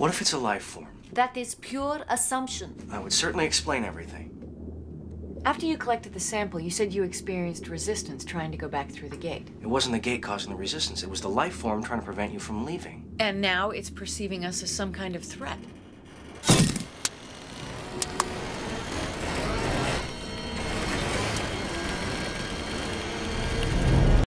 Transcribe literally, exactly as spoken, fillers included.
What if it's a life form? That is pure assumption. I would certainly explain everything. After you collected the sample, you said you experienced resistance trying to go back through the gate. It wasn't the gate causing the resistance. It was the life form trying to prevent you from leaving. And now it's perceiving us as some kind of threat.